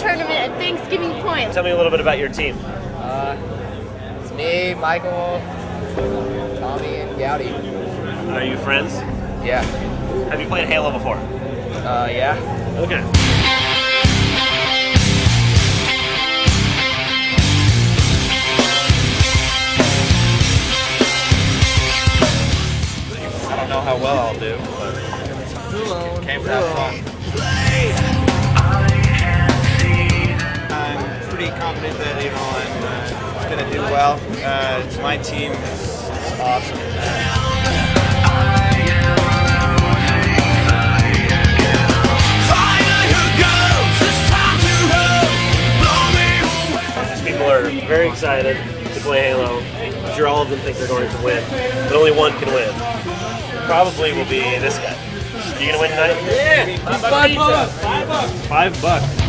tournament at Thanksgiving Point. Tell me a little bit about your team. It's me, Michael, Tommy, and Gowdy. Are you friends? Yeah. Have you played Halo before? Yeah. Okay. I don't know how well I'll do, but came to have fun. I'm pretty confident that I'm going to do well. My team is awesome. People are very excited to play Halo. I'm sure all of them think they're going to win, but only one can win. Probably will be this guy. You gonna win tonight? Yeah! $5. $5.